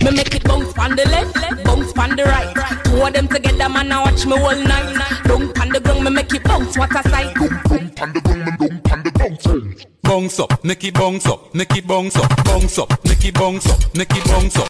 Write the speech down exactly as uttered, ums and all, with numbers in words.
Me make it bounce on the left, bounce on the right. Two of them together, man, I watch me all night. Don't on the ground, me make it bounce, what a sight. Don't on the ground, me don't on the bounce. Bounce up, make it bounce up, make it bounce up, bounce up, make it bounce up, make it bounce up.